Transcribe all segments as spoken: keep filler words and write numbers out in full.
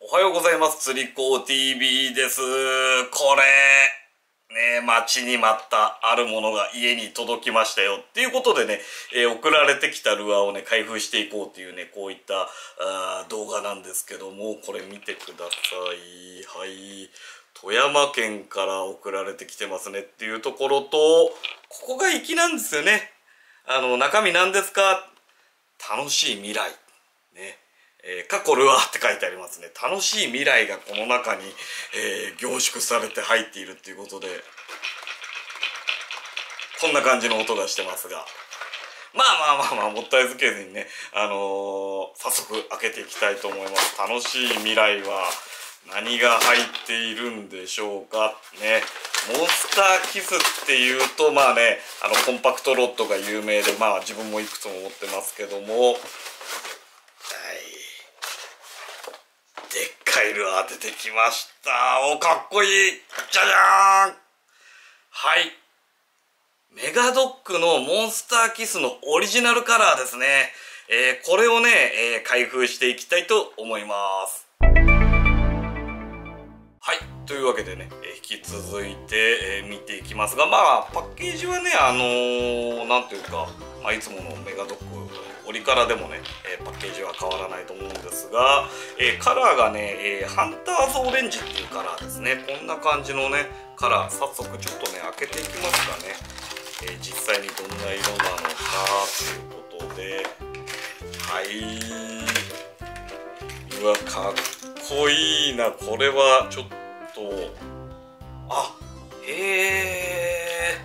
おはようございます。釣り子 ティービー です。これ、ね、待ちに待ったあるものが家に届きましたよ。っていうことでね、えー、送られてきたルアーをね、開封していこうっていうね、こういったあ動画なんですけども、これ見てください。はい。富山県から送られてきてますねっていうところと、ここが粋なんですよね。あの、中身何ですか？楽しい未来。ね。えー、過去ルアーって書いてありますね。楽しい未来がこの中に、えー、凝縮されて入っているっていうことで、こんな感じの音がしてますが、まあまあまあまあ、もったいずけずにね、あのー、早速開けていきたいと思います。楽しい未来は何が入っているんでしょうかね。モンスターキスっていうと、まあね、あのコンパクトロッドが有名で、まあ自分もいくつも持ってますけども、でっかいルアー出てきました。お、かっこいい。じゃじゃーん。はい。メガドックのモンスターキスのオリジナルカラーですね。えー、これをね、えー、開封していきたいと思います。はい。というわけでね、えー、引き続いて、えー、見ていきますが、まあ、パッケージはね、あのー、なんていうか、まあ、いつものメガドック、オリカラでもね、えー、パッケージは変わらないと思うんですが、えー、カラーがね、えー、ハンターズオレンジっていうカラーですね。こんな感じのね、カラー、早速ちょっとね、開けていきますかね。えー、実際にどんな色なのかということで、はい。うわ、かっこいいな。これはちょっと、あ、へえ。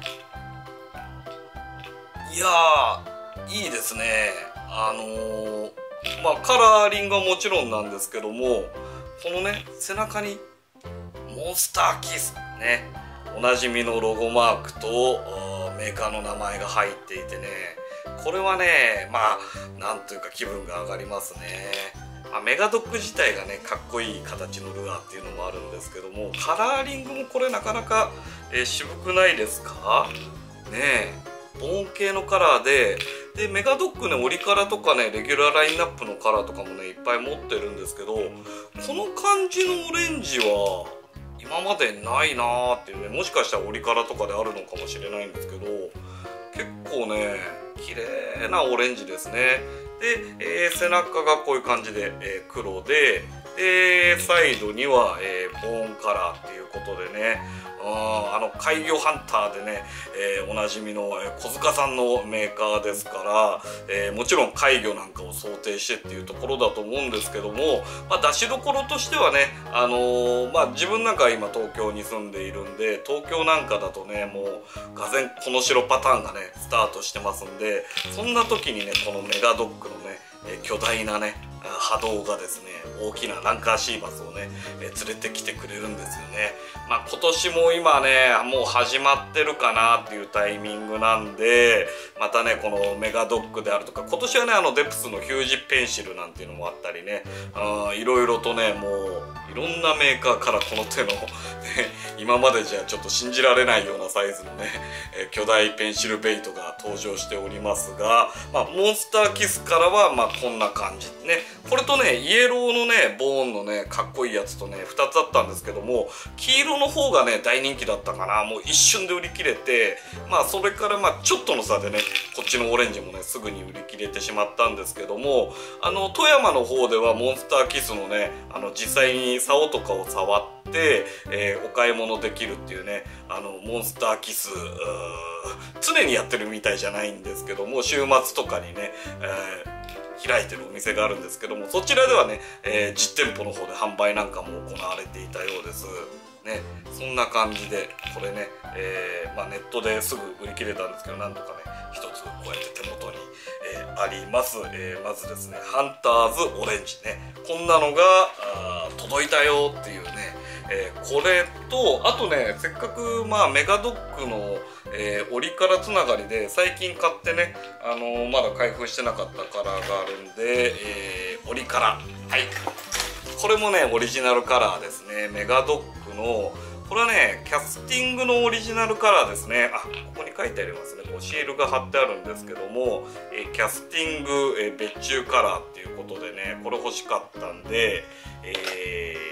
いやー、いいですね。あのー、まあカラーリングはもちろんなんですけども、このね背中にモンスターキスね、おなじみのロゴマークとメーカーの名前が入っていてね、これはね、まあなんというか気分が上がりますね。まあ、メガドック自体がねかっこいい形のルアーっていうのもあるんですけども、カラーリングもこれなかなか、えー、渋くないですかねえ。ボーン系のカラーで、でメガドックね、オリカラとかね、レギュラーラインナップのカラーとかもねいっぱい持ってるんですけど、この感じのオレンジは今までないなーっていうね、もしかしたらオリカラとかであるのかもしれないんですけど、結構ね綺麗なオレンジですね。で、えー、背中がこういう感じで、えー、黒で、でサイドには、えー、ボーンカラーっていうことでね、あの怪魚ハンターでね、えー、おなじみの、えー、小塚さんのメーカーですから、えー、もちろん怪魚なんかを想定してっていうところだと思うんですけども、まあ、出しどころとしてはね、あのー、まあ自分なんかは今東京に住んでいるんで、東京なんかだとねもうがぜんこの白パターンがねスタートしてますんで、そんな時にねこのメガドックのね、えー、巨大なね波動がですね、大きなランカーシーバスをね、えー、連れてきてくれるんですよね。まあ今年も今ねもう始まってるかなっていうタイミングなんで、またねこのメガドックであるとか、今年はねあのデプスのヒュージペンシルなんていうのもあったりね、あいろいろとねもういろんなメーカーからこの手の、ね、今までじゃちょっと信じられないようなサイズのね、えー、巨大ペンシルベイトが登場しておりますが、まあモンスターキスからはまあこんな感じね。これとねイエローのねボーンのねかっこいいやつとねふたつあったんですけども、黄色の方がね大人気だったかな。もう一瞬で売り切れて、まあそれからまあちょっとの差でねこっちのオレンジもねすぐに売り切れてしまったんですけども、あの富山の方ではモンスターキスのねあの実際に竿とかを触って、えー、お買い物できるっていうね、あのモンスターキス常にやってるみたいじゃないんですけども、週末とかにね、えー開いてるお店があるんですけども、そちらではね、えー、実店舗の方で販売なんかも行われていたようですね。そんな感じでこれね、えーまあ、ネットですぐ売り切れたんですけど、なんとかね一つこうやって手元に、えー、あります、えー、まずですねハンターズオレンジね、こんなのが届いたよっていうね、えー、これとあとね、せっかくまあメガドックのえー、オリカラつながりで最近買ってね、あのー、まだ開封してなかったカラーがあるんで、えー、オリカラ、はい、これもねオリジナルカラーですね。メガドックのこれはねキャスティングのオリジナルカラーですね。あ、ここに書いてありますね。こうシールが貼ってあるんですけども、えー、キャスティング、えー、別注カラーっていうことでね、これ欲しかったんで、え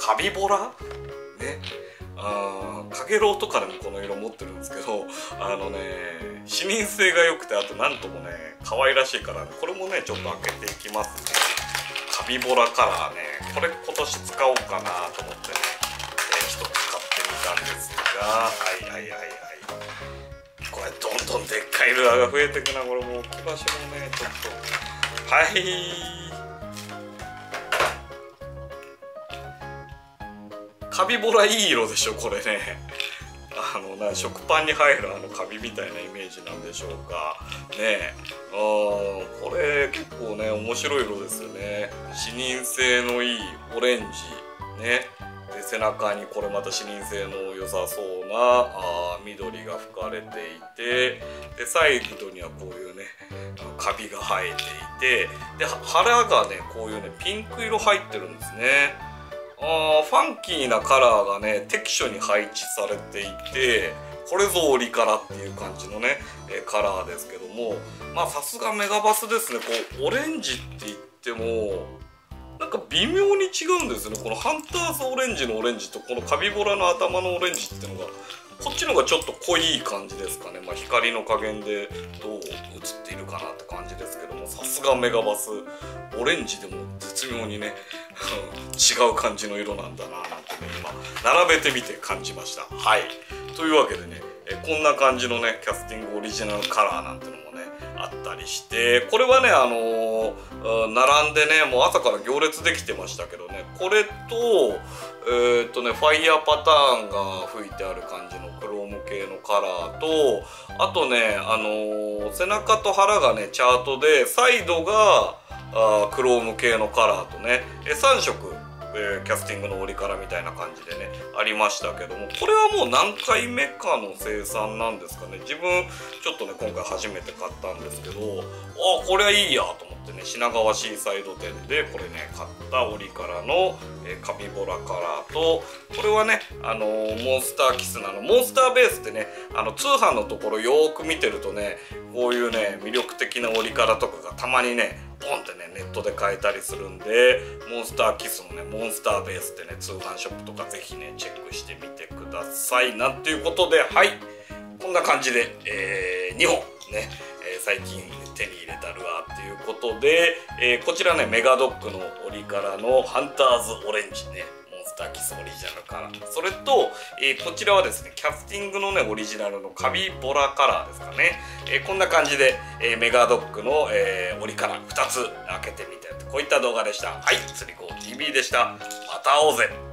カビボラね、あーカゲロウとかでもこの色持ってるんですけど、あのね視認性が良くて、あとなんともね可愛らしいから、ね、これもねちょっと開けていきますね。カビボラカラーね、これ今年使おうかなと思ってね、えー、一つ買ってみたんですが、はいはいはいはい、これどんどんでっかいルアーが増えていくな。これもう置き場所もねちょっと、はいカビボラいい色でしょこれね。あのな食パンに入るあのカビみたいなイメージなんでしょうかね。あこれ結構ね面白い色ですよね。視認性のいいオレンジね、で背中にこれまた視認性の良さそうなあ緑が吹かれていて、でサイドにはこういうねカビが生えていて、で腹がねこういうねピンク色入ってるんですね。あファンキーなカラーがね適所に配置されていて、これぞオリカラっていう感じのね、えー、カラーですけども、まあさすがメガバスですね。こうオレンジって言ってもなんか微妙に違うんですよね。このハンターズオレンジのオレンジとこのカビボラの頭のオレンジっていうのが、こっちの方がちょっと濃い感じですかね。まあ、光の加減でどう映っているかなって感じですけども、さすがメガバス、オレンジでも絶妙にね違う感じの色なんだななんてね今並べてみて感じました。はい、というわけでねえこんな感じのねキャスティングオリジナルカラーなんてのもねあったりして、これはねあのー、並んでねもう朝から行列できてましたけどね、これとえー、っとねファイヤーパターンが吹いてある感じのクローム系のカラーと、あとねあのー、背中と腹がねチャートで、サイドがあークローム系のカラーとねえさん色、えー、キャスティングのオリカラみたいな感じでねありましたけども、これはもう何回目かの生産なんですかね。自分ちょっとね今回初めて買ったんですけど、あこれはいいやと思ってね、品川シーサイド店でこれね買ったオリカラの、えー、カビボラカラーと、これはねあのー、モンスターキスナのモンスターベースってね、あの通販のところよーく見てるとねこういうね魅力的なオリカラとかがたまにねポンってねネットで買えたりするんで、モンスターキスのねモンスターベースってね通販ショップとかぜひねチェックしてみてください。なんていうことで、はいこんな感じで、えー、にほんね、えー、最近手に入れたルアーっていうことで、えー、こちらねメガドッグのオリカラのハンターズオレンジねモンスターキスオリジナルカラー、それと、えー、こちらはですねキャスティングのねオリジナルのカビボラカラーですかね、えー、こんな感じで、えー、メガドッグの、えー、オリカラふたつ開けてみて、こういった動画でした。はい、釣り子 ティービー でした。また会おうぜ。